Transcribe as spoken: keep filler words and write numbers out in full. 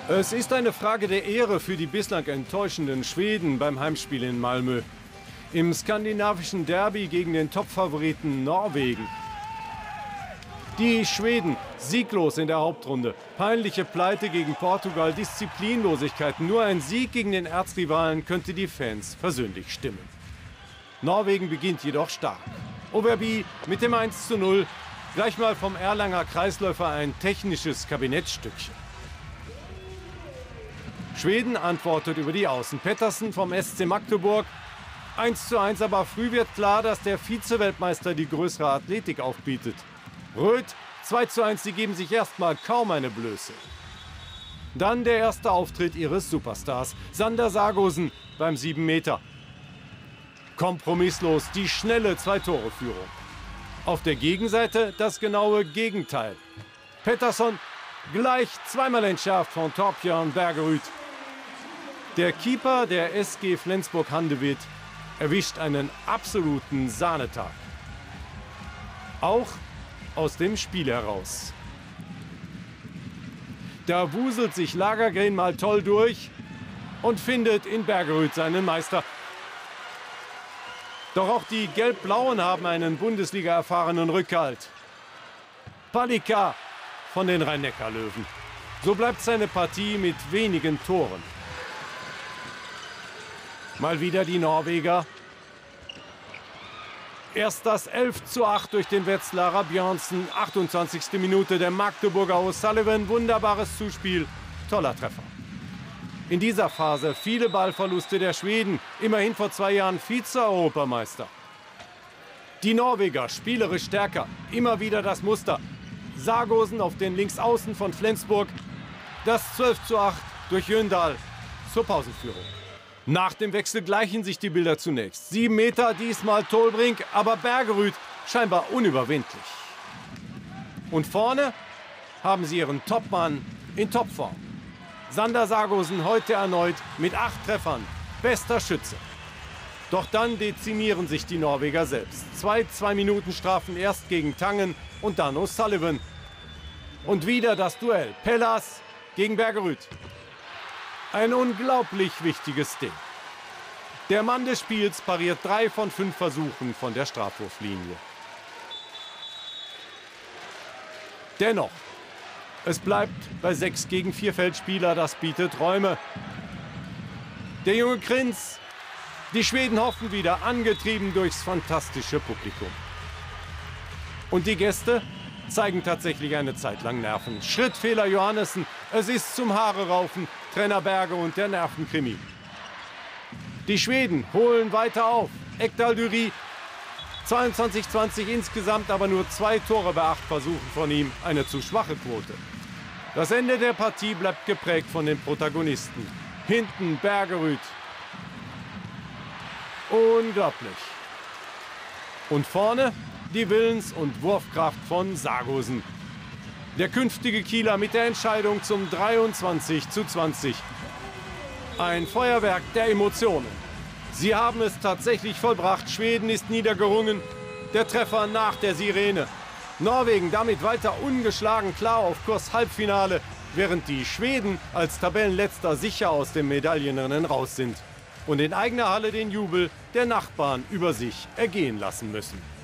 Es ist eine Frage der Ehre für die bislang enttäuschenden Schweden beim Heimspiel in Malmö. Im skandinavischen Derby gegen den Topfavoriten Norwegen. Die Schweden sieglos in der Hauptrunde. Peinliche Pleite gegen Portugal, Disziplinlosigkeit. Nur ein Sieg gegen den Erzrivalen könnte die Fans versöhnlich stimmen. Norwegen beginnt jedoch stark. Overby mit dem eins zu null. Gleich mal vom Erlanger Kreisläufer ein technisches Kabinettstückchen. Schweden antwortet über die Außen. Pettersson vom S C Magdeburg. eins zu eins, aber früh wird klar, dass der Vize-Weltmeister die größere Athletik aufbietet. Röth, zwei zu eins, sie geben sich erstmal kaum eine Blöße. Dann der erste Auftritt ihres Superstars, Sander Sargosen beim sieben Meter. Kompromisslos die schnelle Zwei-Tore-Führung. Auf der Gegenseite das genaue Gegenteil. Pettersson gleich zweimal entschärft von Torbjörn Bergerud. Der Keeper der S G Flensburg-Handewitt erwischt einen absoluten Sahnetag. Auch aus dem Spiel heraus. Da wuselt sich Lagergren mal toll durch und findet in Bergerud seinen Meister. Doch auch die Gelb-Blauen haben einen Bundesliga-erfahrenen Rückhalt. Palika von den Rhein-Neckar-Löwen. So bleibt seine Partie mit wenigen Toren. Mal wieder die Norweger. Erst das elf zu acht durch den Wetzlarer Björnsen. achtundzwanzigste Minute der Magdeburger O'Sullivan. Wunderbares Zuspiel. Toller Treffer. In dieser Phase viele Ballverluste der Schweden. Immerhin vor zwei Jahren Vize-Europameister. Die Norweger spielerisch stärker. Immer wieder das Muster. Sargosen auf den Linksaußen von Flensburg. Das zwölf zu acht durch Jöndal zur Pausenführung. Nach dem Wechsel gleichen sich die Bilder zunächst. Sieben Meter, diesmal Tolbrink, aber Bergerud scheinbar unüberwindlich. Und vorne haben sie ihren Topmann in Topform. Sander Sargosen heute erneut mit acht Treffern. Bester Schütze. Doch dann dezimieren sich die Norweger selbst. Zwei Zwei-Minuten-Strafen erst gegen Tangen und dann O'Sullivan. Und wieder das Duell. Pellas gegen Bergerud. Ein unglaublich wichtiges Ding. Der Mann des Spiels pariert drei von fünf Versuchen von der Strafwurflinie. Dennoch, es bleibt bei sechs gegen vier Feldspieler, das bietet Räume. Der junge Krins, die Schweden hoffen wieder, angetrieben durchs fantastische Publikum. Und die Gäste zeigen tatsächlich eine Zeit lang Nerven. Schrittfehler Johannessen, es ist zum Haare raufen, Trainer Berge und der Nervenkrimi. Die Schweden holen weiter auf. Ekdal Düri, zweiundzwanzig zwanzig insgesamt, aber nur zwei Tore bei acht Versuchen von ihm. Eine zu schwache Quote. Das Ende der Partie bleibt geprägt von den Protagonisten. Hinten Bergerud. Unglaublich. Und vorne die Willens- und Wurfkraft von Sargosen. Der künftige Kieler mit der Entscheidung zum dreiundzwanzig zu zwanzig. Ein Feuerwerk der Emotionen. Sie haben es tatsächlich vollbracht. Schweden ist niedergerungen. Der Treffer nach der Sirene. Norwegen damit weiter ungeschlagen klar auf Kurs Halbfinale, während die Schweden als Tabellenletzter sicher aus dem Medaillenrennen raus sind und in eigener Halle den Jubel der Nachbarn über sich ergehen lassen müssen.